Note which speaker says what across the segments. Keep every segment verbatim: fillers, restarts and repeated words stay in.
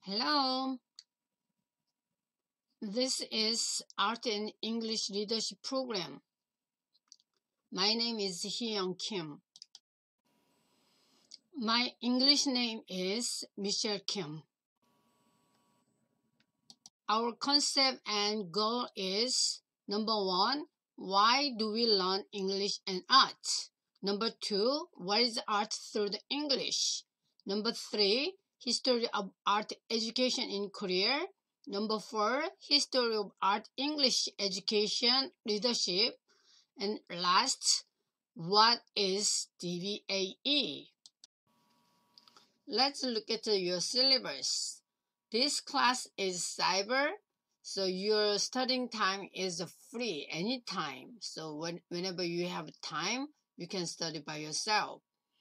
Speaker 1: Hello, this is Art and English Leadership Program. My name is Hee-young Kim. My English name is Michelle Kim. Our concept and goal is number one, why do we learn English and art? Number two, what is art through the English? Number three, history of art education in Korea. Number four, history of art English education leadership. And last, what is D B A E? Let's look at your syllabus. This class is cyber, so your studying time is free anytime. So when, whenever you have time, you can study by yourself.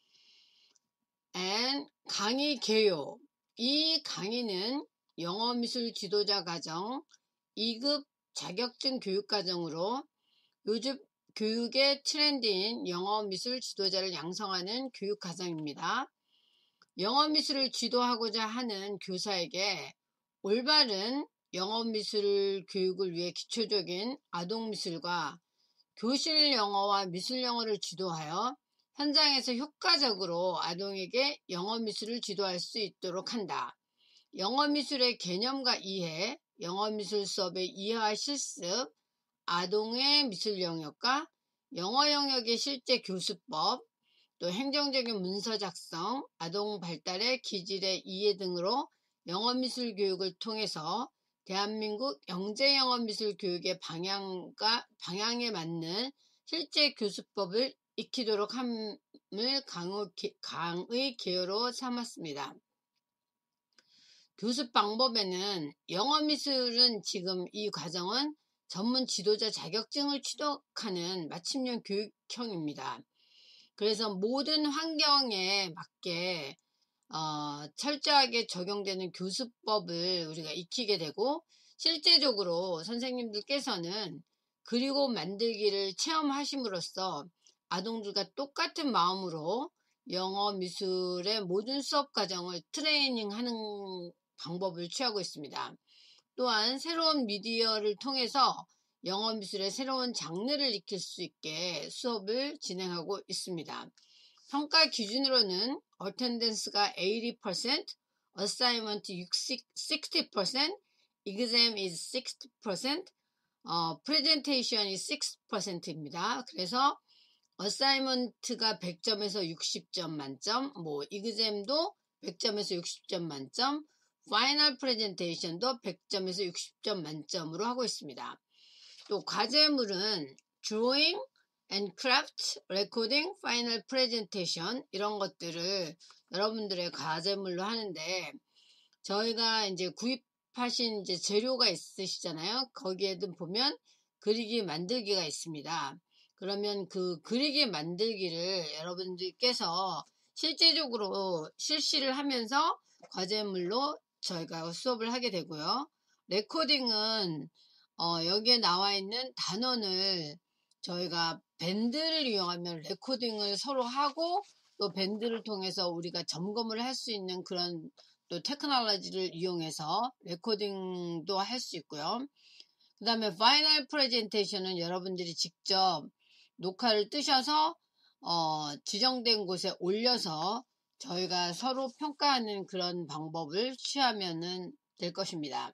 Speaker 1: And 강의 개요. 이 강의는 영어미술 지도자 과정 이 급 자격증 교육과정으로 요즘 교육의 트렌드인 영어미술 지도자를 양성하는 교육과정입니다. 영어미술을 지도하고자 하는 교사에게 올바른 영어미술 교육을 위해 기초적인 아동미술과 교실 영어와 미술 영어를 지도하여 현장에서 효과적으로 아동에게 영어미술을 지도할 수 있도록 한다. 영어미술의 개념과 이해, 영어미술 수업의 이해와 실습, 아동의 미술 영역과 영어 영역의 실제 교수법, 또 행정적인 문서 작성, 아동 발달의 기질의 이해 등으로 영어미술 교육을 통해서 대한민국 영재 영어미술 교육의 방향과 방향에 맞는 실제 교수법을 익히도록 함을 강의 개요로 삼았습니다. 교습 방법에는 영어미술은 지금 이 과정은 전문 지도자 자격증을 취득하는 마침용 교육형입니다. 그래서 모든 환경에 맞게 어, 철저하게 적용되는 교수법을 우리가 익히게 되고 실제적으로 선생님들께서는 그리고 만들기를 체험하심으로써 아동들과 똑같은 마음으로 영어 미술의 모든 수업 과정을 트레이닝하는 방법을 취하고 있습니다. 또한 새로운 미디어를 통해서 영어 미술의 새로운 장르를 익힐 수 있게 수업을 진행하고 있습니다. 평가 기준으로는 어텐던스가 eighty percent, assignment sixty percent, exam is sixty percent, 어, presentation is six percent입니다. 그래서 어사이먼트가 백 점에서 육십 점 만점, 뭐 exam도 백 점에서 육십 점 만점, 파이널 프레젠테이션도 백 점에서 육십 점 만점으로 하고 있습니다. 또 과제물은 drawing and craft, recording, final presentation 이런 것들을 여러분들의 과제물로 하는데 저희가 이제 구입하신 이제 재료가 있으시잖아요. 거기에도 보면 그리기 만들기가 있습니다. 그러면 그 그리기 만들기를 여러분들께서 실제적으로 실시를 하면서 과제물로 저희가 수업을 하게 되고요. 레코딩은 어, 여기에 나와 있는 단원을 저희가 밴드를 이용하면 레코딩을 서로 하고 또 밴드를 통해서 우리가 점검을 할 수 있는 그런 또 테크놀로지를 이용해서 레코딩도 할 수 있고요. 그 다음에 파이널 프레젠테이션은 여러분들이 직접 녹화를 뜨셔서 어, 지정된 곳에 올려서 저희가 서로 평가하는 그런 방법을 취하면 될 것입니다.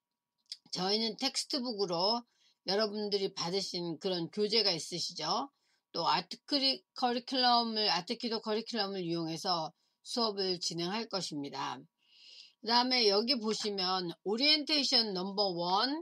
Speaker 1: 저희는 텍스트북으로 여러분들이 받으신 그런 교재가 있으시죠. 또 아트 커리큘럼을, 아트키도 커리큘럼을 이용해서 수업을 진행할 것입니다. 그 다음에 여기 보시면 오리엔테이션 넘버 원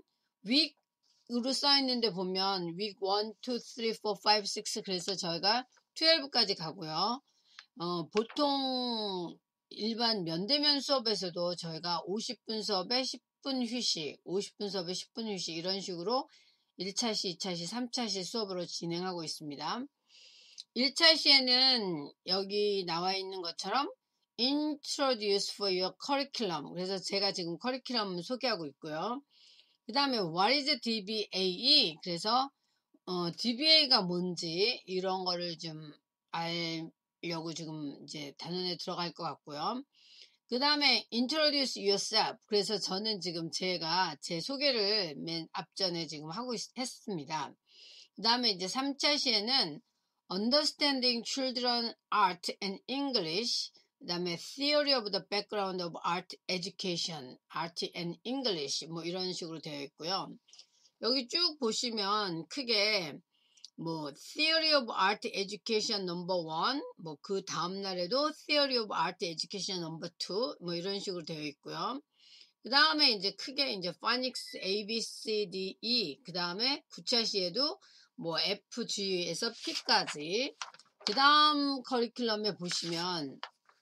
Speaker 1: 윅으로 써 있는데 보면 윅 원, 투, 쓰리, 포, 파이브, 식스 그래서 저희가 십이까지 가고요. 어, 보통 일반 면대면 수업에서도 저희가 오십 분 수업에 십 분 휴식, 오십 분 수업에 십 분 휴식 이런 식으로 일 차 시, 이 차 시, 삼 차 시 수업으로 진행하고 있습니다. 일 차 시에는 여기 나와 있는 것처럼 Introduce for your curriculum. 그래서 제가 지금 커리큘럼 소개하고 있고요. 그 다음에 What is 디 비 에이 이? 그래서 어, 디 비 에이가 뭔지 이런 거를 좀 알려고 지금 이제 단원에 들어갈 것 같고요. 그 다음에 introduce yourself. 그래서 저는 지금 제가 제 소개를 맨 앞전에 지금 하고 있, 했습니다. 그 다음에 이제 삼 차 시에는 understanding children art and English. 그 다음에 theory of the background of art education, art and English. 뭐 이런 식으로 되어 있고요. 여기 쭉 보시면 크게 뭐 theory of art education number one, 뭐 그 다음 날에도 theory of art education number two, 뭐 이런 식으로 되어 있고요. 그 다음에 이제 크게 이제 phonics A, B, C, D, E, 그 다음에 구 차 시에도 뭐 F, G에서 P까지. 그 다음 커리큘럼에 보시면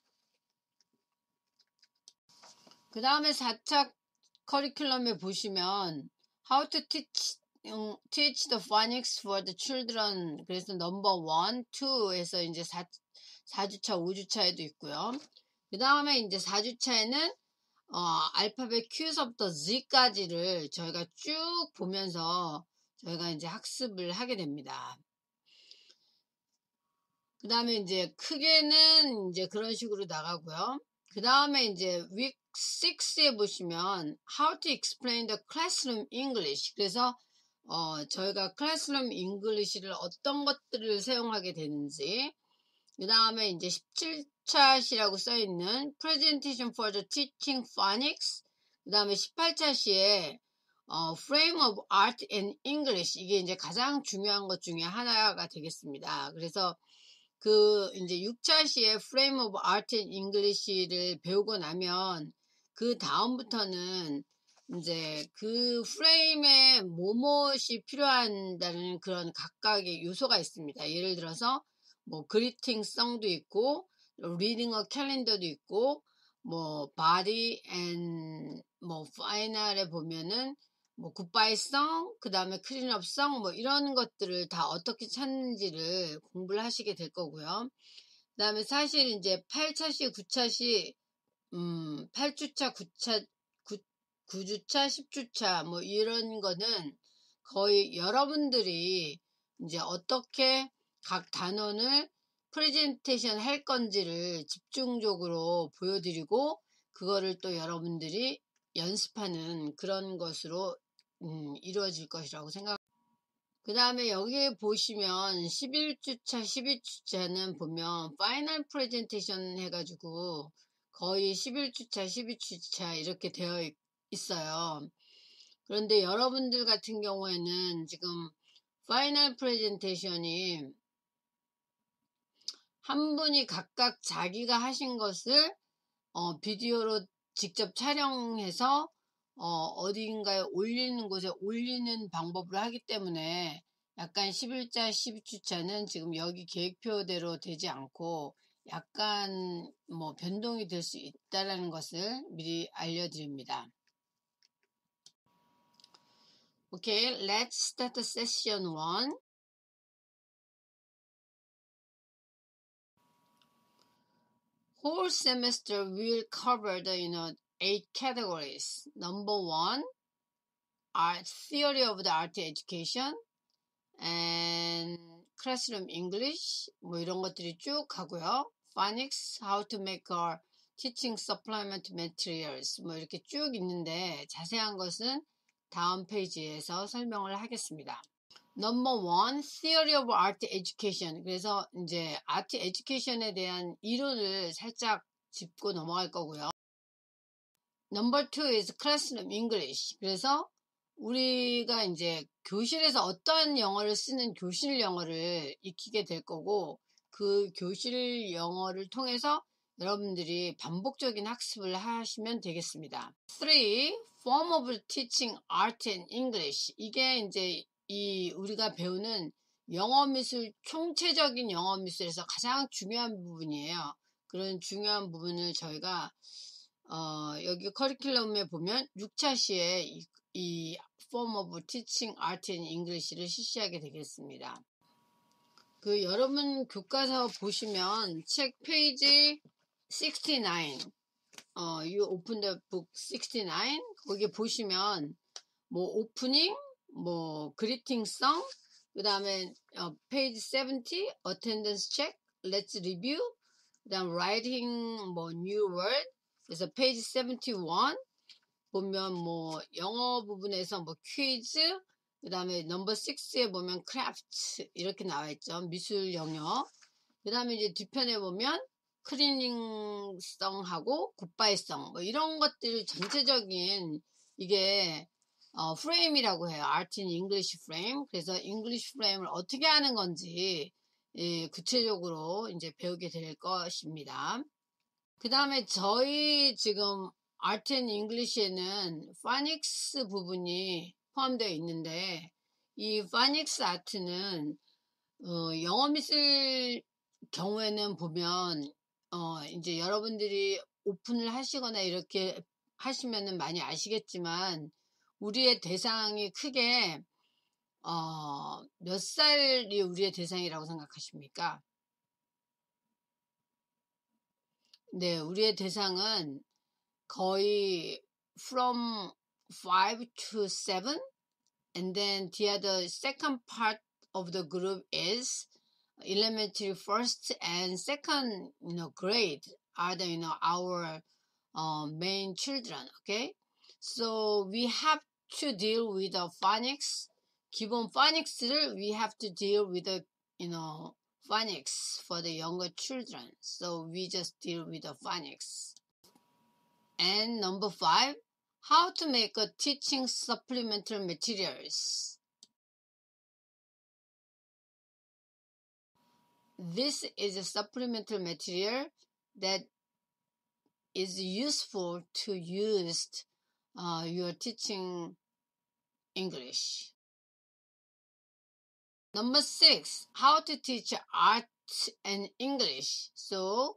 Speaker 1: 그 다음에 사 차 커리큘럼에 보시면 how to teach 음, teach the phonics for the children. 그래서 넘버 원, 투에서 이제 사, 사 주차, 오 주차에도 있고요. 그 다음에 이제 사 주차에는 어, 알파벳 Q서부터 Z까지를 저희가 쭉 보면서 저희가 이제 학습을 하게 됩니다. 그 다음에 이제 크게는 이제 그런 식으로 나가고요. 그 다음에 이제 week 식스에 보시면 how to explain the classroom English. 그래서 어, 저희가 클래스룸 잉글리시를 어떤 것들을 사용하게 되는지, 그 다음에 이제 십칠 차 시라고 써있는 Presentation for the Teaching Phonics, 그 다음에 십팔 차 시에 어, Frame of Art and English, 이게 이제 가장 중요한 것 중에 하나가 되겠습니다. 그래서 그 이제 육 차 시에 Frame of Art and English를 배우고 나면 그 다음부터는 이제 그 프레임에 뭐뭇이 필요한다는 그런 각각의 요소가 있습니다. 예를 들어서 뭐 그리팅성도 있고, 리딩 어 캘린더도 있고, 뭐 바디 앤 뭐 파이널에 보면은 뭐 굿바이성, 그 다음에 클린업성, 뭐 이런 것들을 다 어떻게 찾는지를 공부를 하시게 될 거고요. 그 다음에 사실 이제 팔 차 시, 구 차 시, 음, 팔 주차, 구 차, 구 주차, 십 주차, 뭐 이런 거는 거의 여러분들이 이제 어떻게 각 단원을 프레젠테이션 할 건지를 집중적으로 보여드리고, 그거를 또 여러분들이 연습하는 그런 것으로 음, 이루어질 것이라고 생각. 그 다음에 여기 보시면 십일 주차, 십이 주차는 보면 파이널 프레젠테이션 해가지고 거의 십일 주차, 십이 주차 이렇게 되어 있어요. 그런데 여러분들 같은 경우에는 지금 파이널 프레젠테이션이 한 분이 각각 자기가 하신 것을 어, 비디오로 직접 촬영해서 어, 어딘가에 올리는 곳에 올리는 방법을 하기 때문에 약간 십일 차, 십이 주차는 지금 여기 계획표대로 되지 않고 약간 뭐 변동이 될 수 있다는 것을 미리 알려드립니다. Okay, let's start the session one. Whole semester will cover the, you know, eight categories. Number one, art theory of the art education and classroom English, 뭐 이런 것들이 쭉 가고요. Phonics, how to make our teaching supplement materials, 뭐 이렇게 쭉 있는데 자세한 것은 다음 페이지에서 설명을 하겠습니다. Number one, theory of art education. 그래서 이제 art education에 대한 이론을 살짝 짚고 넘어갈 거고요. Number two is classroom English. 그래서 우리가 이제 교실에서 어떤 영어를 쓰는 교실 영어를 익히게 될 거고, 그 교실 영어를 통해서 여러분들이 반복적인 학습을 하시면 되겠습니다. three, form of teaching art and English. 이게 이제 이 우리가 배우는 영어 미술, 총체적인 영어 미술에서 가장 중요한 부분이에요. 그런 중요한 부분을 저희가 어, 여기 커리큘럼에 보면 육 차 시에 이, 이 Form of Teaching Art and English를 실시하게 되겠습니다. 그 여러분 교과서 보시면 책 페이지 육십구, 어, you open the book 육십구, 거기 보시면 뭐 오프닝, 뭐 그리팅성, 그 다음에 어, 페이지 칠십, attendance check, let's review, 그 다음 writing 뭐 new word, 그래서 페이지 칠십일 보면 뭐 영어 부분에서 뭐 퀴즈, 그 다음에 넘버 육에 보면 크래프트 이렇게 나와 있죠. 미술 영역. 그 다음에 이제 뒤편에 보면 클리닝성하고 굿바이성 뭐 이런 것들 전체적인 이게 어, 프레임이라고 해요. Art in English 프레임. 그래서 English 프레임을 어떻게 하는 건지 예, 구체적으로 이제 배우게 될 것입니다. 그 다음에 저희 지금 Art in English에는 파닉스 부분이 포함되어 있는데 이 파닉스 아트는 어, 영어 미술 경우에는 보면 어, 이제 여러분들이 오픈을 하시거나 이렇게 하시면은 많이 아시겠지만 우리의 대상이 크게 어, 몇 살이 우리의 대상이라고 생각하십니까? 네, 우리의 대상은 거의 from five to seven, and then the other second part of the group is elementary first and second, you know, grade are the, you know, our uh, main children. Okay, so we have to deal with the phonics. 기본 phonics를 we have to deal with the, you know, phonics for the younger children. So we just deal with the phonics. And number five, how to make a teaching supplemental materials. This is a supplemental material that is useful to use uh, your teaching English. Number six, how to teach art and English. So,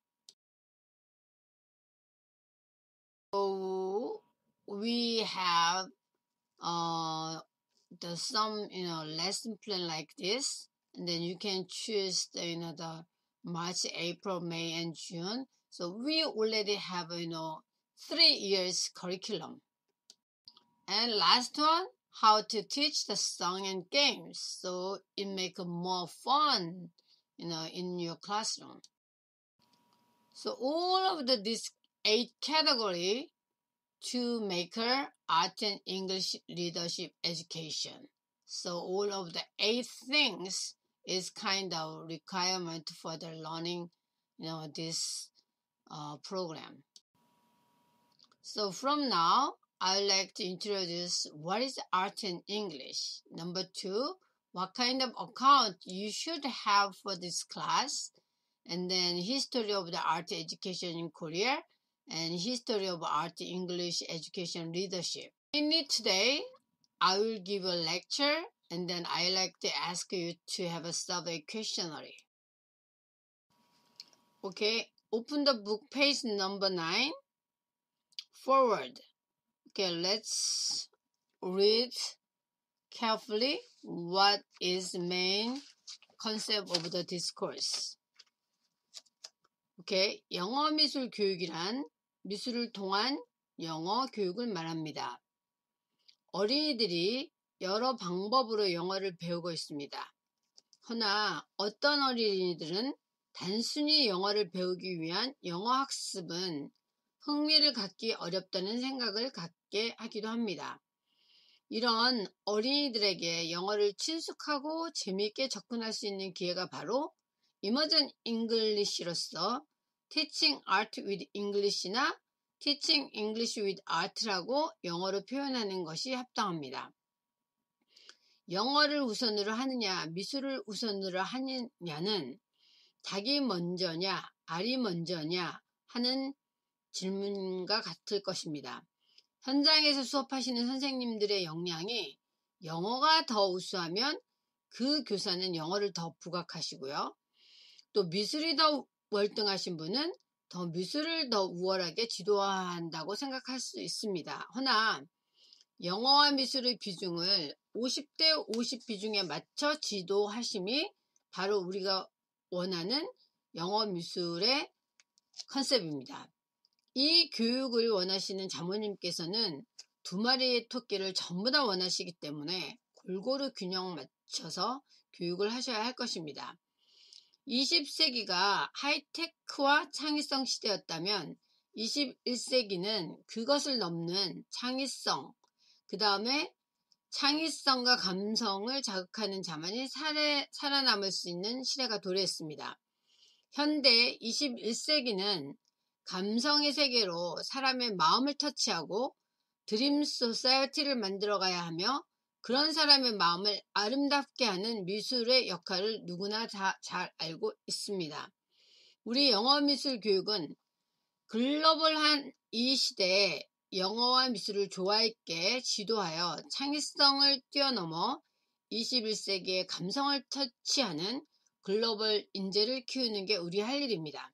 Speaker 1: so we have uh, the some you know lesson plan like this, and then you can choose the, you know the March, April, May, and June. So we already have you know three years curriculum. And last one, how to teach the song and games so it make more fun, you know, in your classroom. So all of the this eight category to make her art and English leadership education. So all of the eight things is kind of requirement for the learning, you know, this uh, program. So from now, I would like to introduce what is art in English. Number two, what kind of account you should have for this class. And then history of the art education in Korea and history of art English education leadership. Mainly today, I will give a lecture and then I like to ask you to have a survey questionnaire. Okay, open the book page number nine. Forward. Okay, let's read carefully what is the main concept of the discourse. Okay, 영어 미술 교육이란 미술을 통한 영어 교육을 말합니다. 어린이들이 여러 방법으로 영어를 배우고 있습니다. 허나 어떤 어린이들은 단순히 영어를 배우기 위한 영어 학습은 흥미를 갖기 어렵다는 생각을 갖게 하기도 합니다. 이런 어린이들에게 영어를 친숙하고 재미있게 접근할 수 있는 기회가 바로 Immersion English로서 Teaching Art with English나 Teaching English with Art라고 영어로 표현하는 것이 합당합니다. 영어를 우선으로 하느냐, 미술을 우선으로 하느냐는 닭이 먼저냐, 알이 먼저냐 하는 질문과 같을 것입니다. 현장에서 수업하시는 선생님들의 역량이 영어가 더 우수하면 그 교사는 영어를 더 부각하시고요. 또 미술이 더 월등하신 분은 더 미술을 더 우월하게 지도한다고 생각할 수 있습니다. 허나 영어와 미술의 비중을 오십 대 오십 비중에 맞춰 지도하심이 바로 우리가 원하는 영어 미술의 컨셉입니다. 이 교육을 원하시는 자모님께서는 두 마리의 토끼를 전부 다 원하시기 때문에 골고루 균형 맞춰서 교육을 하셔야 할 것입니다. 이십 세기가 하이테크와 창의성 시대였다면 이십일 세기는 그것을 넘는 창의성, 그 다음에 창의성과 감성을 자극하는 자만이 살에, 살아남을 수 있는 시대가 도래했습니다. 현대 이십일 세기는 감성의 세계로 사람의 마음을 터치하고 드림 소사이어티를 만들어가야 하며 그런 사람의 마음을 아름답게 하는 미술의 역할을 누구나 다 잘 알고 있습니다. 우리 영어미술 교육은 글로벌한 이 시대에 영어와 미술을 조화 있게 지도하여 창의성을 뛰어넘어 이십일 세기의 감성을 터치하는 글로벌 인재를 키우는 게 우리 할 일입니다.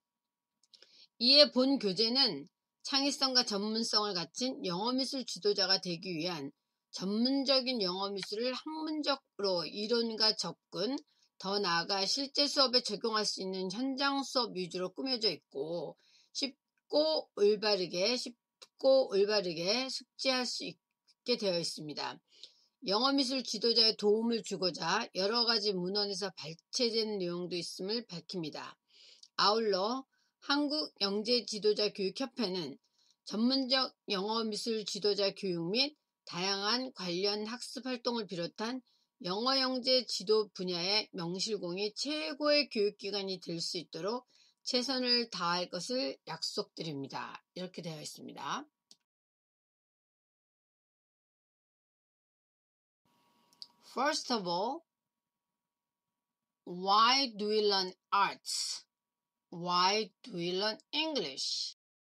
Speaker 1: 이에 본 교재는 창의성과 전문성을 갖춘 영어미술 지도자가 되기 위한 전문적인 영어미술을 학문적으로 이론과 접근, 더 나아가 실제 수업에 적용할 수 있는 현장 수업 위주로 꾸며져 있고 쉽고 올바르게 쉽고 올바르게 숙지할 수 있게 되어 있습니다. 영어미술 지도자의 도움을 주고자 여러 가지 문헌에서 발췌된 내용도 있음을 밝힙니다. 아울러 한국영재지도자교육협회는 전문적 영어미술 지도자 교육 및 다양한 관련 학습 활동을 비롯한 영어영재 지도 분야의 명실공히 최고의 교육기관이 될 수 있도록 최선을 다할 것을 약속드립니다. 이렇게 되어 있습니다. First of all, why do we learn arts? Why do we learn English?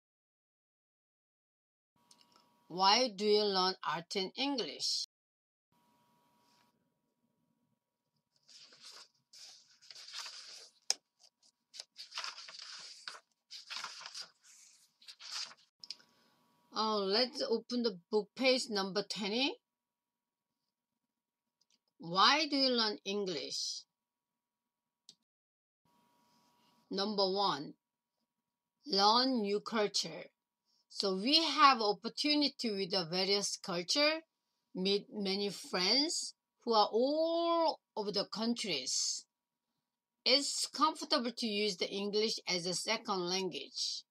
Speaker 1: Why do you learn art and English? Oh, let's open the book page number twenty. Why do you learn English? Number one, learn new culture. So we have opportunity with the various culture, meet many friends who are all over the countries. It's comfortable to use the English as a second language.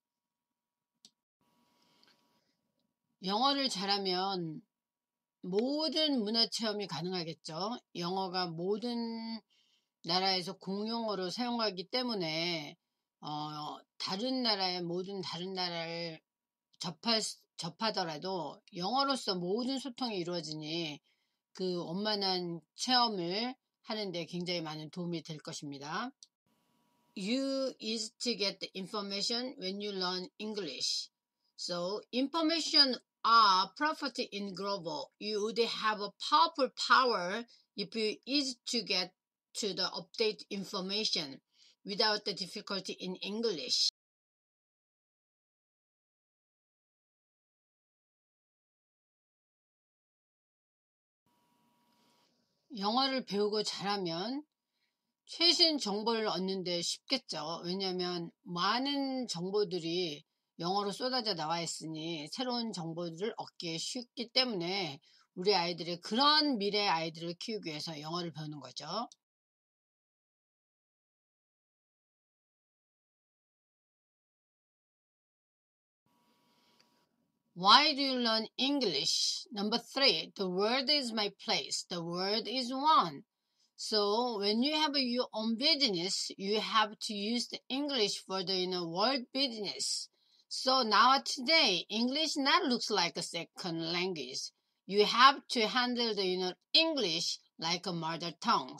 Speaker 1: 영어를 잘하면 모든 문화 체험이 가능하겠죠. 영어가 모든 나라에서 공용어로 사용하기 때문에 어, 다른 나라의 모든 다른 나라를 접할, 접하더라도 영어로서 모든 소통이 이루어지니 그 원만한 체험을 하는데 굉장히 많은 도움이 될 것입니다. You is to get the information when you learn English. So information are property in global. You would have a powerful power if you is to get to the update information without the difficulty in English. 영어를 배우고 잘하면 최신 정보를 얻는데 쉽겠죠. 왜냐하면 많은 정보들이 영어로 쏟아져 나와 있으니 새로운 정보들을 얻기에 쉽기 때문에 우리 아이들의 그런 미래 아이들을 키우기 위해서 영어를 배우는 거죠. Why do you learn English? Number three, the world is my place. The world is one. So when you have your own business, you have to use the English for the you know, world business. So now today, English not looks like a second language. You have to handle the you know, English like a mother tongue.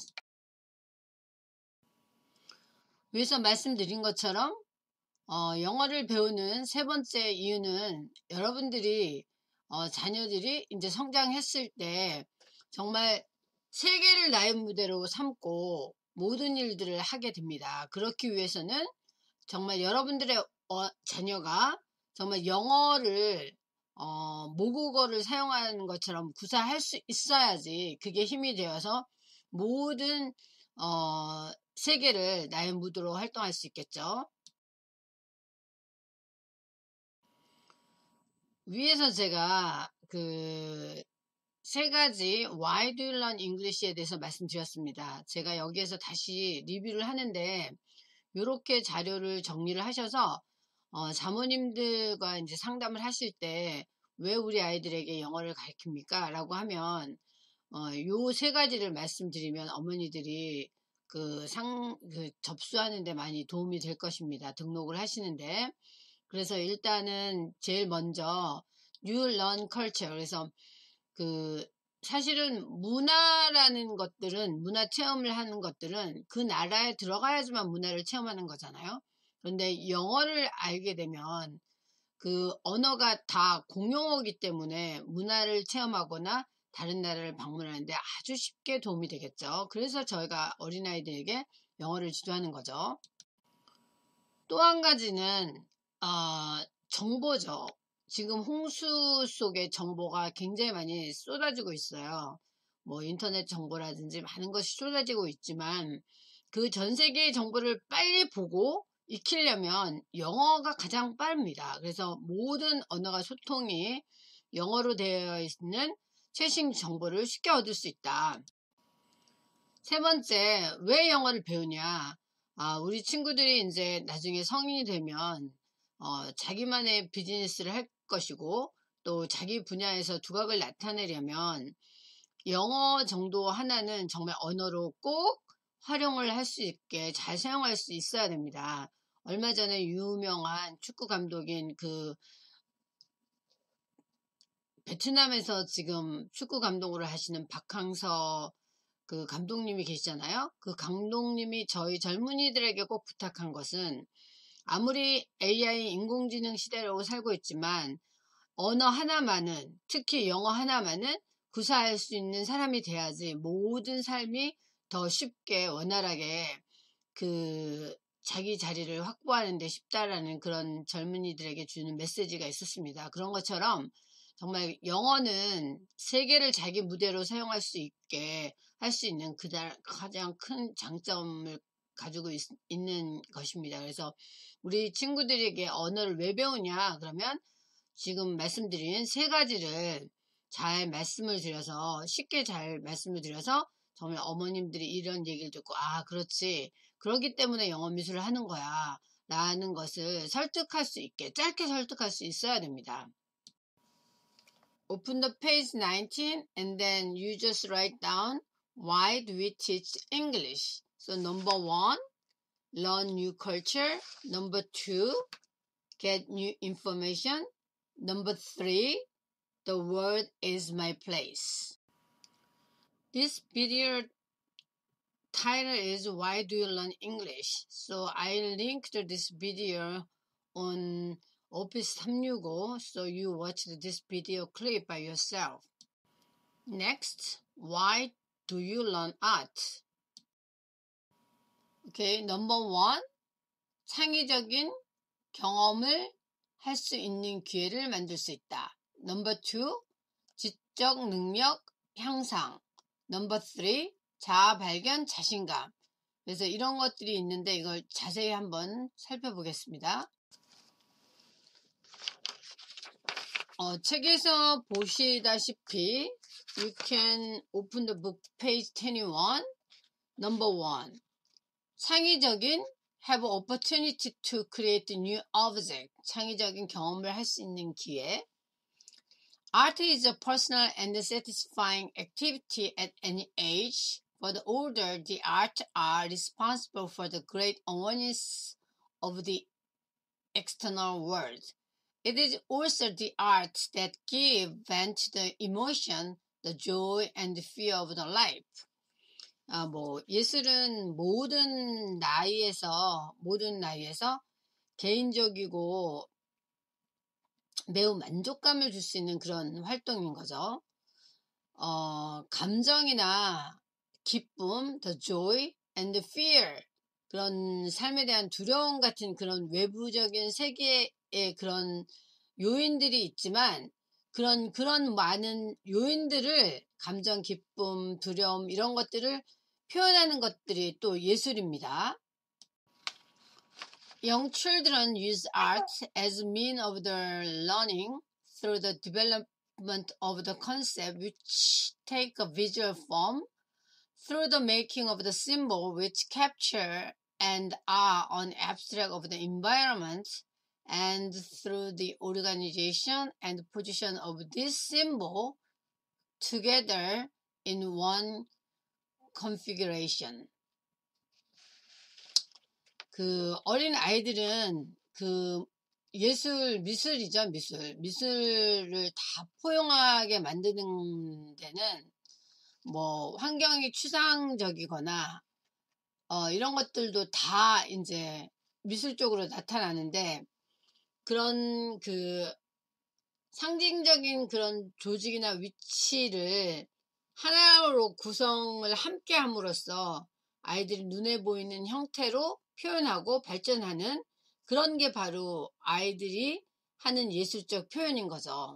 Speaker 1: 위에서 말씀드린 것처럼 어, 영어를 배우는 세 번째 이유는 여러분들이 어, 자녀들이 이제 성장했을 때 정말 세계를 나의 무대로 삼고 모든 일들을 하게 됩니다. 그렇기 위해서는 정말 여러분들의 어, 자녀가 정말 영어를 어, 모국어를 사용하는 것처럼 구사할 수 있어야지 그게 힘이 되어서 모든 어, 세계를 나의 무대로 활동할 수 있겠죠. 위에서 제가 그 세 가지 Why do you learn English에 대해서 말씀드렸습니다. 제가 여기에서 다시 리뷰를 하는데 이렇게 자료를 정리를 하셔서 어, 자모님들과 이제 상담을 하실 때 왜 우리 아이들에게 영어를 가르칩니까? 라고 하면 어, 요 세 가지를 말씀드리면 어머니들이 그 상, 그 접수하는 데 많이 도움이 될 것입니다. 등록을 하시는데. 그래서 일단은 제일 먼저 You Learn Culture. 그래서 그 사실은 문화라는 것들은 문화 체험을 하는 것들은 그 나라에 들어가야지만 문화를 체험하는 거잖아요. 그런데 영어를 알게 되면 그 언어가 다 공용어기 때문에 문화를 체험하거나 다른 나라를 방문하는데 아주 쉽게 도움이 되겠죠. 그래서 저희가 어린아이들에게 영어를 지도하는 거죠. 또 한 가지는 어, 정보죠. 지금 홍수 속에 정보가 굉장히 많이 쏟아지고 있어요. 뭐 인터넷 정보라든지 많은 것이 쏟아지고 있지만 그 전 세계의 정보를 빨리 보고 익히려면 영어가 가장 빠릅니다. 그래서 모든 언어가 소통이 영어로 되어 있는 최신 정보를 쉽게 얻을 수 있다. 세 번째, 왜 영어를 배우냐? 아, 우리 친구들이 이제 나중에 성인이 되면 어, 자기만의 비즈니스를 할 것이고 또 자기 분야에서 두각을 나타내려면 영어 정도 하나는 정말 언어로 꼭 활용을 할 수 있게 잘 사용할 수 있어야 됩니다. 얼마 전에 유명한 축구 감독인 그 베트남에서 지금 축구 감독으로 하시는 박항서 그 감독님이 계시잖아요. 그 감독님이 저희 젊은이들에게 꼭 부탁한 것은 아무리 에이아이 인공지능 시대라고 살고 있지만 언어 하나만은 특히 영어 하나만은 구사할 수 있는 사람이 돼야지 모든 삶이 더 쉽게 원활하게 그 자기 자리를 확보하는 데 쉽다라는 그런 젊은이들에게 주는 메시지가 있었습니다. 그런 것처럼 정말 영어는 세계를 자기 무대로 사용할 수 있게 할 수 있는 그 가장 큰 장점을 가지고 있, 있는 것입니다. 그래서 우리 친구들에게 언어를 왜 배우냐 그러면 지금 말씀드린 세 가지를 잘 말씀을 드려서 쉽게 잘 말씀을 드려서 정말 어머님들이 이런 얘기를 듣고 아 그렇지 그렇기 때문에 영어 미술을 하는 거야 라는 것을 설득할 수 있게 짧게 설득할 수 있어야 됩니다. Open the page nineteen and then you just write down why do we teach English. So number one, learn new culture. Number two, get new information. Number three, the world is my place. This video title is Why Do You Learn English? So I linked this video on Office three sixty, so you watch this video clip by yourself. Next, why do you learn art? Okay, number one, 창의적인 경험을 할 수 있는 기회를 만들 수 있다. Number two, 지적 능력 향상. Number three, 자아 발견 자신감. 그래서 이런 것들이 있는데 이걸 자세히 한번 살펴보겠습니다. 어, 책에서 보시다시피 you can open the book page twenty-one. Number one, 창의적인 have opportunity to create new object. 창의적인 경험을 할 수 있는 기회. Art is a personal and satisfying activity at any age. For the older, the arts are responsible for the great awareness of the external world. It is also the arts that give vent to the emotion, the joy, and the fear of the life. 아, 뭐 예술은 모든 나이에서 모든 나이에서 개인적이고 매우 만족감을 줄 수 있는 그런 활동인 거죠. 어, 감정이나 기쁨, the joy and the fear 그런 삶에 대한 두려움 같은 그런 외부적인 세계의 그런 요인들이 있지만 그런 그런 많은 요인들을 감정, 기쁨, 두려움 이런 것들을 표현하는 것들이 또 예술입니다. Young children use art as a means of their learning through the development of the concept which take a visual form, through the making of the symbol which capture and are an abstract of the environment, and through the organization and position of this symbol together in one configuration. 그 어린 아이들은 그 예술, 미술이죠, 미술. 미술을 다 포용하게 만드는 데는 뭐 환경이 추상적이거나 어 이런 것들도 다 이제 미술적으로 나타나는데, 그런 그 상징적인 그런 조직이나 위치를 하나로 구성을 함께 함으로써 아이들이 눈에 보이는 형태로 표현하고 발전하는 그런 게 바로 아이들이 하는 예술적 표현인 거죠.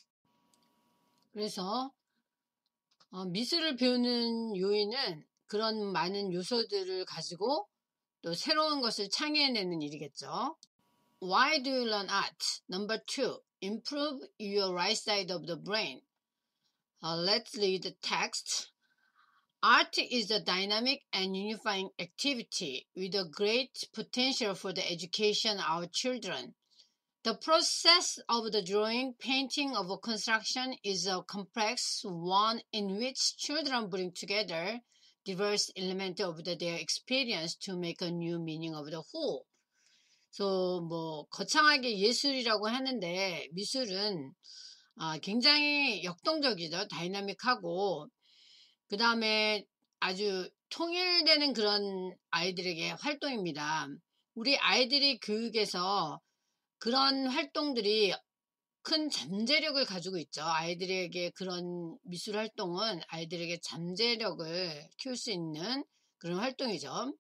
Speaker 1: 그래서 어, 미술을 배우는 요인은 그런 많은 요소들을 가지고 또 새로운 것을 창의해내는 일이겠죠. Why do you learn art? Number two, improve your right side of the brain. Uh, let's read the text. Art is a dynamic and unifying activity with a great potential for the education of our children. The process of the drawing, painting, of a construction is a complex one in which children bring together diverse elements of the, their experience to make a new meaning of the whole. 그래서 뭐 거창하게 예술이라고 하는데 미술은 아, 굉장히 역동적이죠. 다이나믹하고 그 다음에 아주 통일되는 그런 아이들에게 활동입니다. 우리 아이들이 교육에서 그런 활동들이 큰 잠재력을 가지고 있죠. 아이들에게 그런 미술 활동은 아이들에게 잠재력을 키울 수 있는 그런 활동이죠.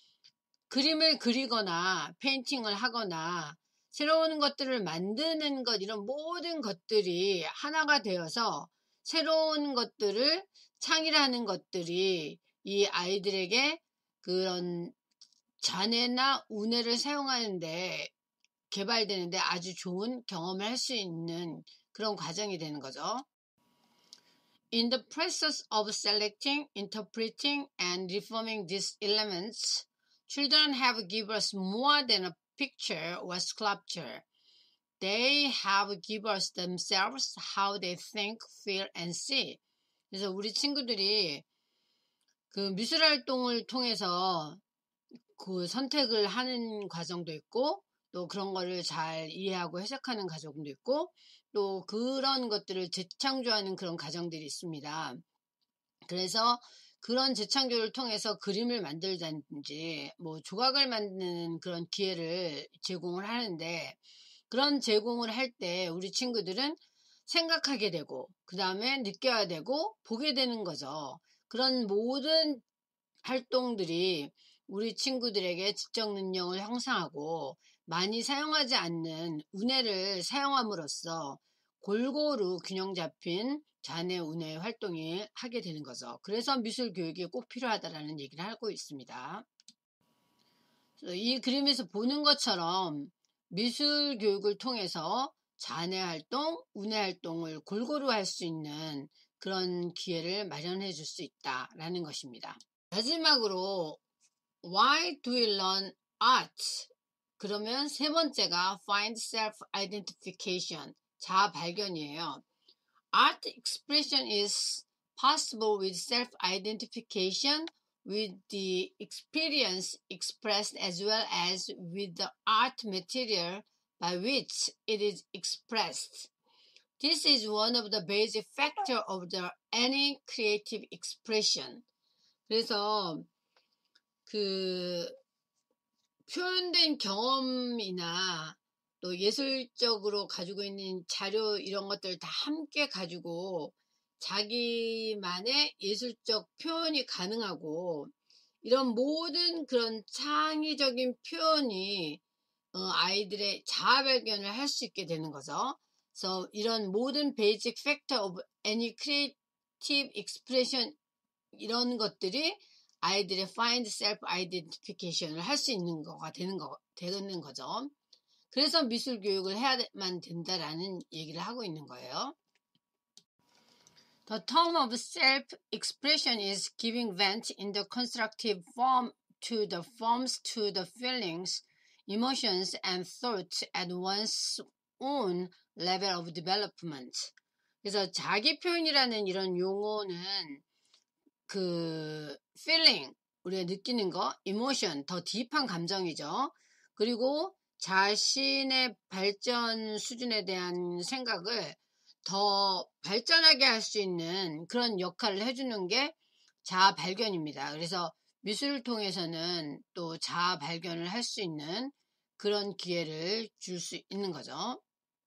Speaker 1: 그림을 그리거나 페인팅을 하거나 새로운 것들을 만드는 것, 이런 모든 것들이 하나가 되어서 새로운 것들을 창의하는 것들이 이 아이들에게 그런 자뇌나 우뇌를 사용하는데 개발되는데 아주 좋은 경험을 할 수 있는 그런 과정이 되는 거죠. In the process of selecting, interpreting, and reforming these elements, children have given us more than a picture or sculpture. They have given us themselves, how they think, feel, and see. 그래서 우리 친구들이 그 미술 활동을 통해서 그 선택을 하는 과정도 있고, 또 그런 거를 잘 이해하고 해석하는 과정도 있고, 또 그런 것들을 재창조하는 그런 과정들이 있습니다. 그래서 그런 재창조를 통해서 그림을 만들든지 뭐 조각을 만드는 그런 기회를 제공을 하는데, 그런 제공을 할 때 우리 친구들은 생각하게 되고 그 다음에 느껴야 되고 보게 되는 거죠. 그런 모든 활동들이 우리 친구들에게 지적 능력을 형성하고 많이 사용하지 않는 우뇌를 사용함으로써 골고루 균형 잡힌 자뇌 우뇌 활동이 하게 되는 거죠. 그래서 미술 교육이 꼭 필요하다라는 얘기를 하고 있습니다. 이 그림에서 보는 것처럼 미술 교육을 통해서 자뇌 활동, 우뇌 활동을 골고루 할 수 있는 그런 기회를 마련해 줄 수 있다라는 것입니다. 마지막으로 Why do we learn art? 그러면 세 번째가 Find self-identification, 자아 발견이에요. Art expression is possible with self-identification with the experience expressed as well as with the art material by which it is expressed. This is one of the basic factors of the any creative expression. 그래서 그 표현된 경험이나 또 예술적으로 가지고 있는 자료 이런 것들 다 함께 가지고 자기만의 예술적 표현이 가능하고, 이런 모든 그런 창의적인 표현이 어, 아이들의 자아 발견을 할 수 있게 되는 거죠. 그래서 이런 모든 basic factor of any creative expression, 이런 것들이 아이들의 find self identification을 할 수 있는 거가 되는 거 되는 거죠. 그래서 미술 교육을 해야만 된다라는 얘기를 하고 있는 거예요. The term of self-expression is giving vent in the constructive form to the forms, to the feelings, emotions and thoughts at one's own level of development. 그래서 자기 표현이라는 이런 용어는 그 feeling, 우리가 느끼는 거, emotion, 더 딥한 감정이죠. 그리고 자신의 발전 수준에 대한 생각을 더 발전하게 할 수 있는 그런 역할을 해주는 게 자아 발견입니다. 그래서 미술을 통해서는 또 자아 발견을 할 수 있는 그런 기회를 줄 수 있는 거죠.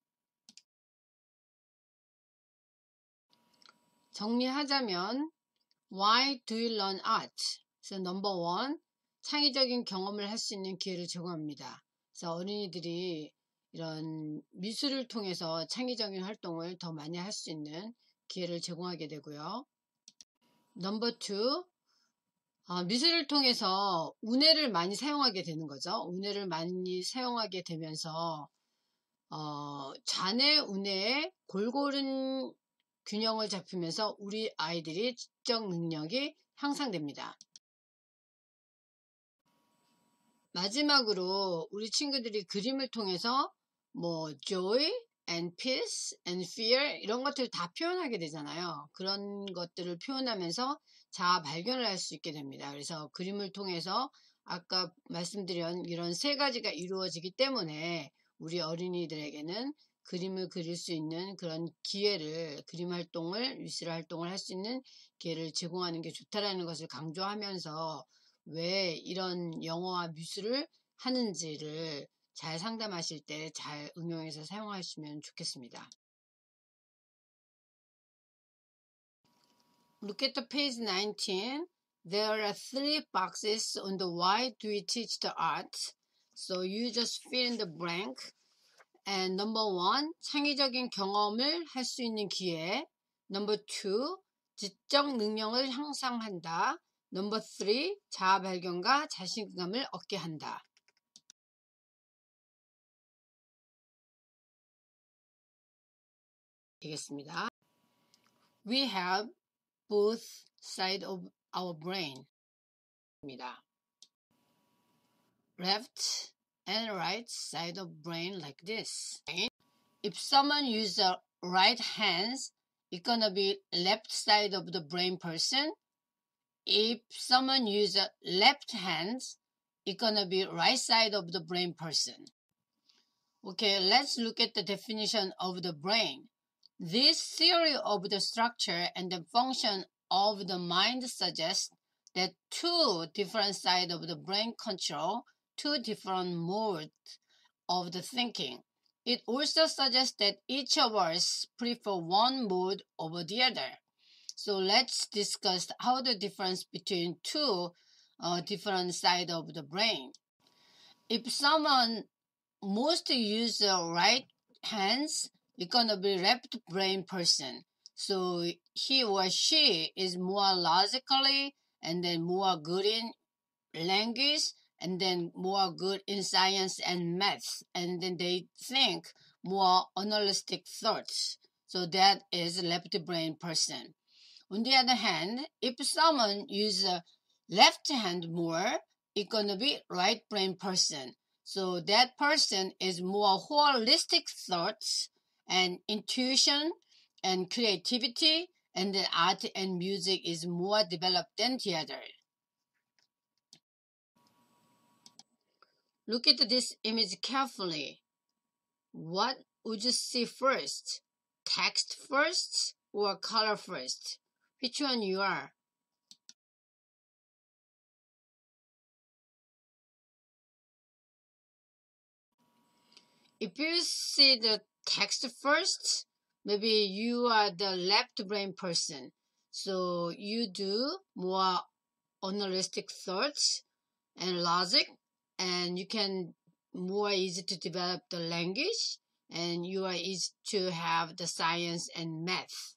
Speaker 1: 정리하자면 Why do you learn art? 그래서 넘버 원, 창의적인 경험을 할 수 있는 기회를 제공합니다. 그래서 어린이들이 이런 미술을 통해서 창의적인 활동을 더 많이 할 수 있는 기회를 제공하게 되고요. 넘버 투, 어, 미술을 통해서 운해를 많이 사용하게 되는 거죠. 운해를 많이 사용하게 되면서 어, 좌뇌 우뇌의 골고른 균형을 잡히면서 우리 아이들이 지적 능력이 향상됩니다. 마지막으로 우리 친구들이 그림을 통해서 뭐 joy and peace and fear 이런 것들을 다 표현하게 되잖아요. 그런 것들을 표현하면서 자아 발견을 할 수 있게 됩니다. 그래서 그림을 통해서 아까 말씀드린 이런 세 가지가 이루어지기 때문에 우리 어린이들에게는 그림을 그릴 수 있는 그런 기회를, 그림 활동을, 미술 활동을 할 수 있는 기회를 제공하는 게 좋다라는 것을 강조하면서 왜 이런 영어와 미술을 하는지를 잘 상담하실 때 잘 응용해서 사용하시면 좋겠습니다. Look at the page nineteen. There are three boxes on the why do we teach the art. So you just fill in the blank. And number one, 창의적인 경험을 할 수 있는 기회. Number two, 지적 능력을 향상한다. Number three, 자아 발견과 자신감을 얻게 한다. 되겠습니다. We have both sides of our brain. Left and right side of brain like this. If someone uses right hands, it's gonna be left side of the brain person. If someone uses left hands, it's gonna be right side of the brain person. Okay, let's look at the definition of the brain. This theory of the structure and the function of the mind suggests that two different sides of the brain control two different modes of the thinking. It also suggests that each of us prefer one mode over the other. So let's discuss how the difference between two uh, different sides of the brain. If someone most use the right hands, it's gonna be left brain person. So he or she is more logically and then more good in language and then more good in science and math, and then they think more analytic thoughts. So that is left brain person. On the other hand, if someone uses left hand more, it's gonna be right brain person. So that person is more holistic thoughts and intuition and creativity, and then art and music is more developed than the other. Look at this image carefully. What would you see first? Text first or color first? Which one you are? If you see the text first, maybe you are the left brain person. So you do more analytic thoughts and logic, and you can more easy to develop the language, and you are easy to have the science and math.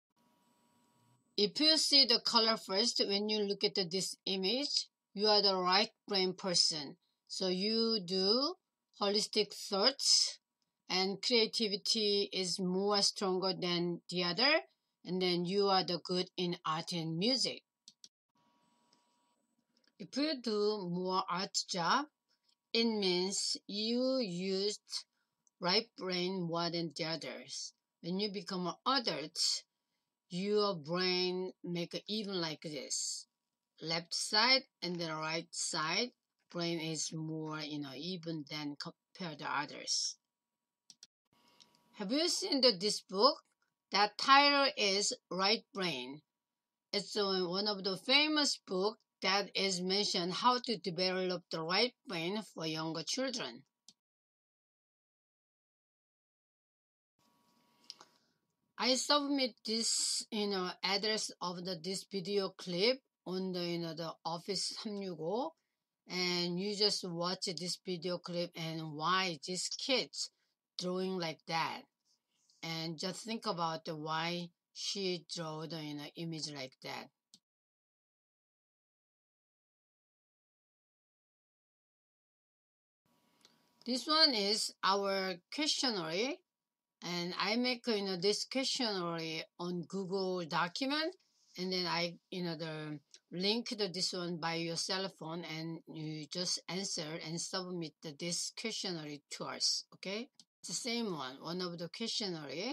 Speaker 1: If you see the color first, when you look at this image, you are the right brain person. So you do holistic thoughts, and creativity is more stronger than the other, and then you are the good in art and music. If you do more art job, it means you used right brain more than the others. When you become an adult, your brain make even like this. Left side and the right side brain is more, you know, even than compared to others. Have you seen the, this book? That title is Right Brain. It's uh, one of the famous books that is mentioned how to develop the right brain for younger children. I submit this, you know, address of the this video clip on the, you know, the Office three sixty, and you just watch this video clip and why this kid's drawing like that, and just think about the why she drew the, you know, image like that. This one is our questionnaire, and I make, you know, this questionnaire on Google document, and then I, you know, the link to this one by your cell phone, and you just answer and submit this questionnaire to us. Okay, it's the same one, one of the questionnaire.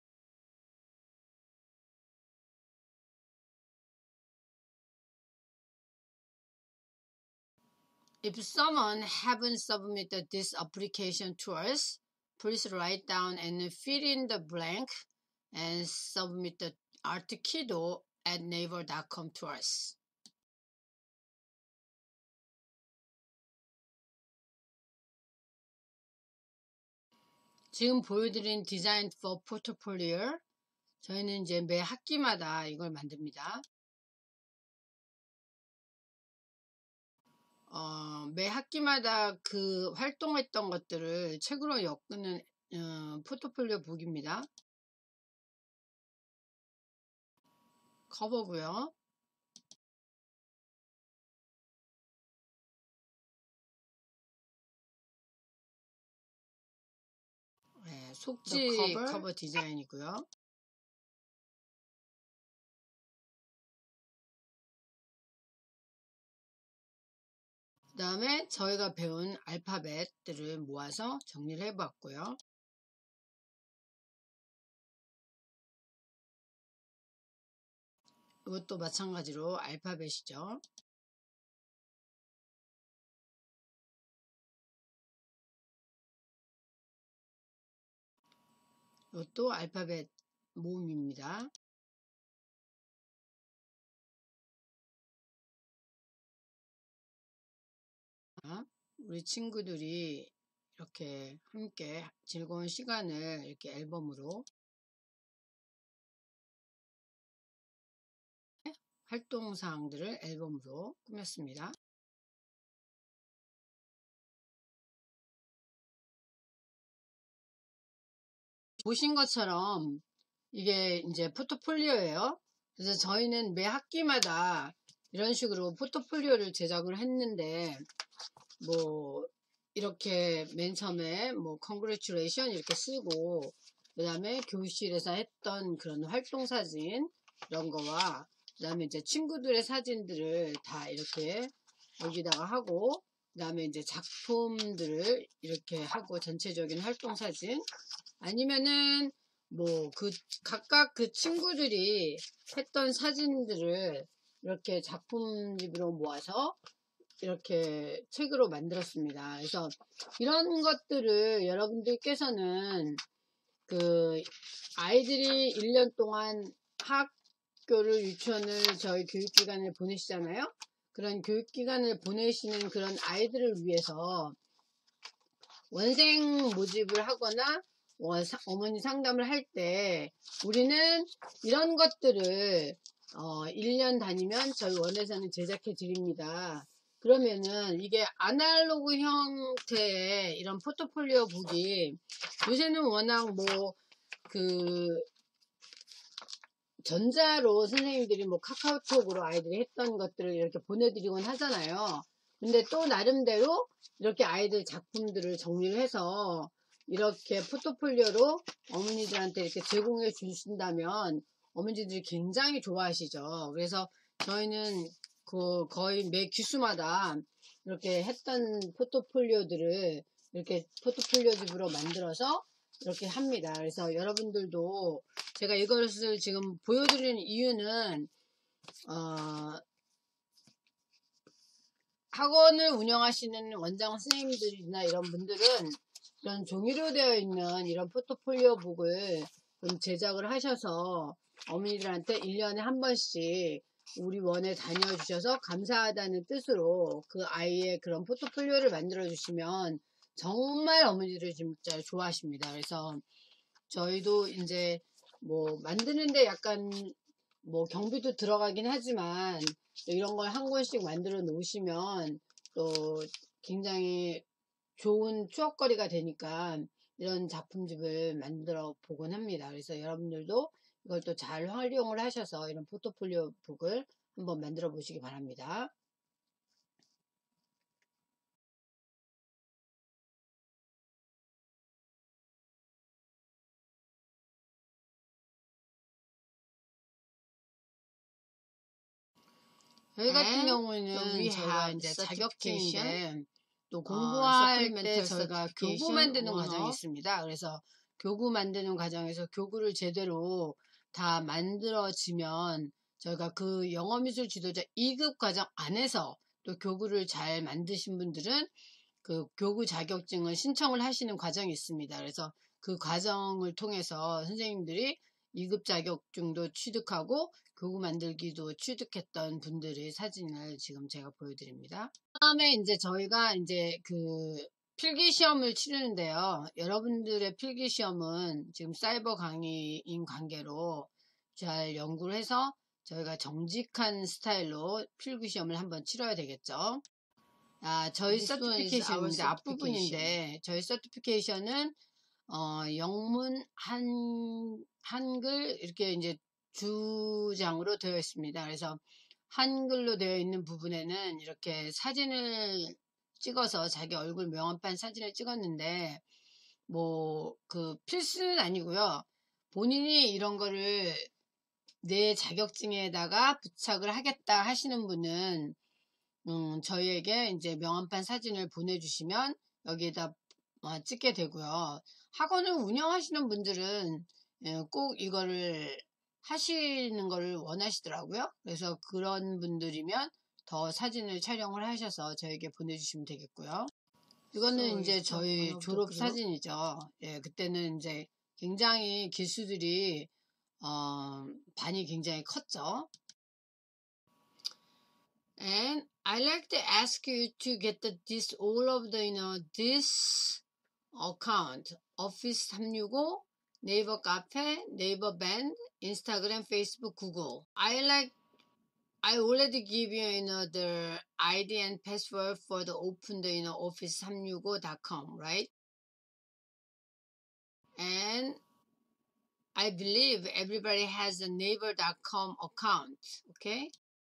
Speaker 1: If someone haven't submitted this application to us, please write down and fill in the blank and submit the artkido at naver dot com to us. 지금 보여드린 디자인 for portfolio, 저희는 이제 매 학기마다 이걸 만듭니다. 어, 매 학기마다 그 활동했던 것들을 책으로 엮는 어, 포트폴리오 북입니다. 커버고요. 네, 속지 커버, 커버 디자인이고요. 그 다음에 저희가 배운 알파벳들을 모아서 정리를 해봤고요. 이것도 마찬가지로 알파벳이죠. 이것도 알파벳 모음입니다. 우리 친구들이 이렇게 함께 즐거운 시간을 이렇게 앨범으로 활동사항들을 앨범으로 꾸몄습니다. 보신 것처럼 이게 이제 포트폴리오예요. 그래서 저희는 매 학기마다 이런 식으로 포트폴리오를 제작을 했는데, 뭐 이렇게 맨 처음에 뭐 congratulation 이렇게 쓰고, 그 다음에 교실에서 했던 그런 활동 사진 이런 거와, 그 다음에 이제 친구들의 사진들을 다 이렇게 여기다가 하고, 그 다음에 이제 작품들을 이렇게 하고 전체적인 활동 사진, 아니면은 뭐 그 각각 그 친구들이 했던 사진들을 이렇게 작품집으로 모아서 이렇게 책으로 만들었습니다. 그래서 이런 것들을 여러분들께서는 그 아이들이 일 년 동안 학교를 유치원을 저희 교육기관에 보내시잖아요. 그런 교육기관을 보내시는 그런 아이들을 위해서 원생 모집을 하거나 어머니 상담을 할 때 우리는 이런 것들을 어, 일 년 다니면 저희 원에서는 제작해 드립니다. 그러면은 이게 아날로그 형태의 이런 포트폴리오 북이 요새는 워낙 뭐 그 전자로 선생님들이 뭐 카카오톡으로 아이들이 했던 것들을 이렇게 보내드리곤 하잖아요. 근데 또 나름대로 이렇게 아이들 작품들을 정리를 해서 이렇게 포트폴리오로 어머니들한테 이렇게 제공해 주신다면 어머니들이 굉장히 좋아하시죠. 그래서 저희는 그 거의 매 기수마다 이렇게 했던 포트폴리오들을 이렇게 포트폴리오집으로 만들어서 이렇게 합니다. 그래서 여러분들도 제가 이것을 지금 보여드리는 이유는 어, 학원을 운영하시는 원장 선생님들이나 이런 분들은 이런 종이로 되어 있는 이런 포트폴리오 북을 좀 제작을 하셔서 어머니들한테 일 년에 한 번씩 우리 원에 다녀 주셔서 감사하다는 뜻으로 그 아이의 그런 포트폴리오를 만들어 주시면 정말 어머니들이 진짜 좋아하십니다. 그래서 저희도 이제 뭐 만드는데 약간 뭐 경비도 들어가긴 하지만 이런 걸 한 권씩 만들어 놓으시면 또 굉장히 좋은 추억거리가 되니까 이런 작품집을 만들어 보곤 합니다. 그래서 여러분들도 이걸 또 잘 활용을 하셔서 이런 포트폴리오 북을 한번 만들어 보시기 바랍니다. 저희 같은 경우에는 제가 이제 자격증인데 또 공부할 때 저희가 교구 만드는 과정이 있습니다. 그래서 교구 만드는 과정에서 교구를 제대로 다 만들어지면 저희가 그 영어미술 지도자 이 급 과정 안에서 또 교구를 잘 만드신 분들은 그 교구 자격증을 신청을 하시는 과정이 있습니다. 그래서 그 과정을 통해서 선생님들이 이 급 자격증도 취득하고 교구 만들기도 취득했던 분들의 사진을 지금 제가 보여드립니다. 다음에 이제 저희가 이제 그 필기 시험을 치르는데요. 여러분들의 필기 시험은 지금 사이버 강의인 관계로 잘 연구를 해서 저희가 정직한 스타일로 필기 시험을 한번 치러야 되겠죠. 아, 저희 서티피케이션입니다. 앞부분인데 저희 서티피케이션은 어, 영문, 한, 한글 이렇게 이제 주장으로 되어 있습니다. 그래서 한글로 되어 있는 부분에는 이렇게 사진을 찍어서 자기 얼굴 명함판 사진을 찍었는데 뭐 그 필수는 아니고요. 본인이 이런 거를 내 자격증에다가 부착을 하겠다 하시는 분은 음, 저희에게 이제 명함판 사진을 보내주시면 여기에다 어, 찍게 되고요. 학원을 운영하시는 분들은 예, 꼭 이거를 하시는 거를 원하시더라고요. 그래서 그런 분들이면 더 사진을 촬영을 하셔서 저에게 보내주시면 되겠고요. 이거는 이제 저희 졸업 사진이죠. 예, 그때는 이제 굉장히 기수들이 어, 반이 굉장히 컸죠. And I like to ask you to get the, this all of the you know this account office 삼육오 네이버 카페 네이버 밴드 인스타그램 페이스북 구글 I like I already give you you know the I D and password for the open the you know office 삼육오 dot com, right? And I believe everybody has a naver dot com account. Okay,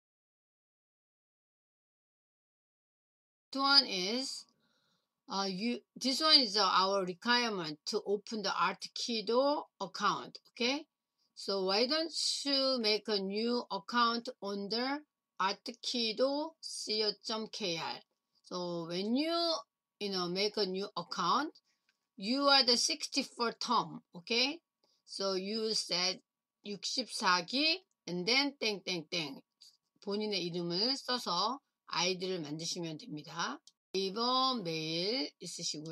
Speaker 1: this one is Uh, you this one is uh, our requirement to open the Artkido account. Okay, so why don't you make a new account under artkido dot co.kr. So when you you know make a new account, you are the sixty-fourth Tom. Okay, so you said 육십사 기 and then 땡땡땡 본인의 이름을 써서 아이디를 만드시면 됩니다. 네이버 메일 있으시고요.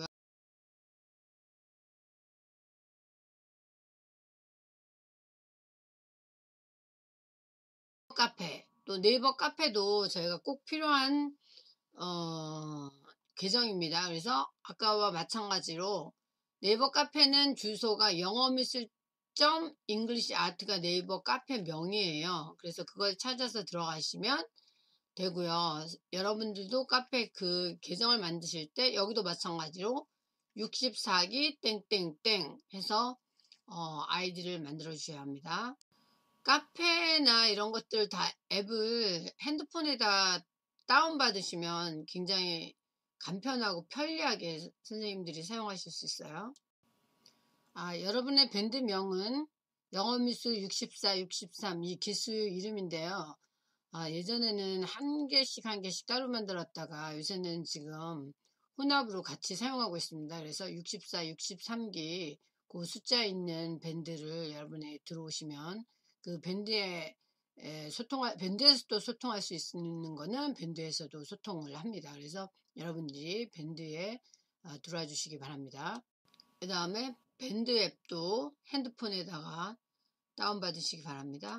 Speaker 1: 카페 또 네이버 카페도 저희가 꼭 필요한 어, 계정입니다. 그래서 아까와 마찬가지로 네이버 카페는 주소가 영어미술 점 잉글리시 아트가 네이버 카페 명이에요. 그래서 그걸 찾아서 들어가시면 되고요. 여러분들도 카페 그 계정을 만드실 때 여기도 마찬가지로 육십사 기 땡땡땡 해서 어, 아이디를 만들어 주셔야 합니다. 카페나 이런 것들 다 앱을 핸드폰에다 다운받으시면 굉장히 간편하고 편리하게 선생님들이 사용하실 수 있어요. 아, 여러분의 밴드명은 영어미술 육십사, 육십삼 이 기수 이름인데요. 아, 예전에는 한 개씩 한 개씩 따로 만들었다가 요새는 지금 혼합으로 같이 사용하고 있습니다. 그래서 육십사, 육십삼 기 그 숫자 있는 밴드를 여러분이 들어오시면 그 밴드에 에, 소통할 밴드에서도 소통할 수 있는 거는 밴드에서도 소통을 합니다. 그래서 여러분들이 밴드에 아, 들어와 주시기 바랍니다. 그 다음에 밴드 앱도 핸드폰에다가 다운받으시기 바랍니다.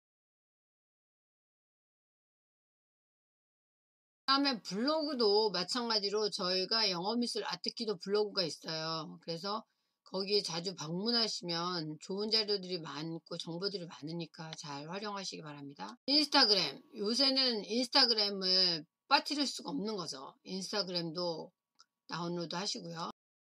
Speaker 1: 다음에 블로그도 마찬가지로 저희가 영어미술 아트키도 블로그가 있어요. 그래서 거기에 자주 방문하시면 좋은 자료들이 많고 정보들이 많으니까 잘 활용하시기 바랍니다. 인스타그램, 요새는 인스타그램을 빠뜨릴 수가 없는 거죠. 인스타그램도 다운로드 하시고요.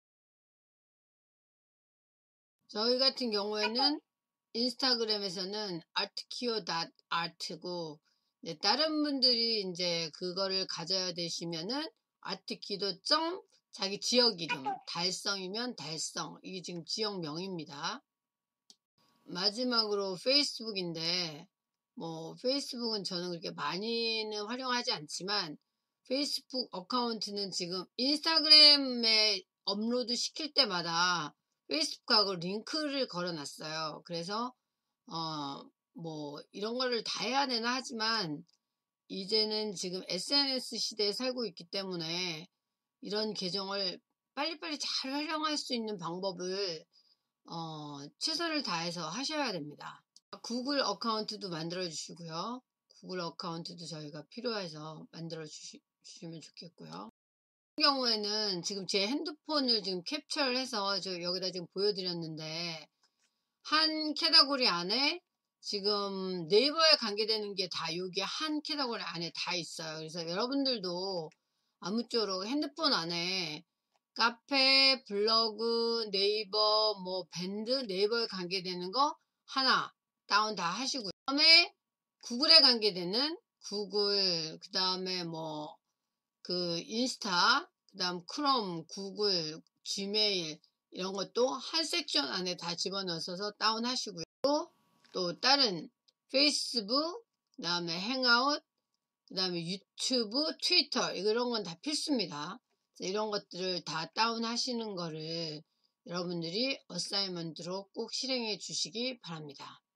Speaker 1: 저희 같은 경우에는 인스타그램에서는 artkiyo.art고 네, 다른 분들이 이제 그거를 가져야 되시면은 아트키도 점 자기 지역 이름 달성이면 달성 이게 지금 지역명입니다. 마지막으로 페이스북인데 뭐 페이스북은 저는 그렇게 많이는 활용하지 않지만 페이스북 어카운트는 지금 인스타그램에 업로드 시킬 때마다 페이스북하고 링크를 걸어 놨어요. 그래서 어 뭐 이런 거를 다 해야 되나 하지만 이제는 지금 에스엔에스 시대에 살고 있기 때문에 이런 계정을 빨리빨리 잘 활용할 수 있는 방법을 어, 최선을 다해서 하셔야 됩니다. 구글 어카운트도 만들어 주시고요. 구글 어카운트도 저희가 필요해서 만들어 주시, 면 좋겠고요. 같은 경우에는 지금 제 핸드폰을 지금 캡처를 해서 저 여기다 지금 보여드렸는데 한 캐터고리 안에 지금 네이버에 관계되는 게 다 여기 한 캐터고리 안에 다 있어요. 그래서 여러분들도 아무쪼록 핸드폰 안에 카페, 블로그, 네이버, 뭐 밴드, 네이버에 관계되는 거 하나 다운 다 하시고요. 그 다음에 구글에 관계되는 구글, 그 다음에 뭐 그 인스타, 그 다음 크롬, 구글, 지메일 이런 것도 한 섹션 안에 다 집어넣어서 다운 하시고요. 또, 또 다른 페이스북, 그 다음에 행아웃, 그 다음에 유튜브, 트위터 이런 건 다 필수입니다. 이런 것들을 다 다운하시는 거를 여러분들이 어사이먼트로 꼭 실행해 주시기 바랍니다.